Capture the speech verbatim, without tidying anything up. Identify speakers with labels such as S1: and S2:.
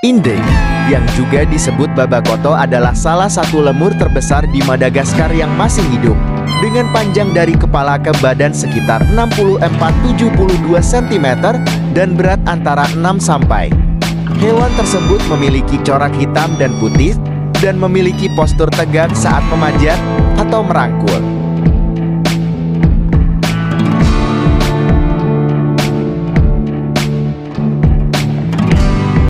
S1: Indei, yang juga disebut babakoto, adalah salah satu lemur terbesar di Madagaskar yang masih hidup, dengan panjang dari kepala ke badan sekitar enam puluh empat sampai tujuh puluh dua sentimeter dan berat antara enam sampai. Hewan tersebut memiliki corak hitam dan putih dan memiliki postur tegak saat memanjat atau merangkul.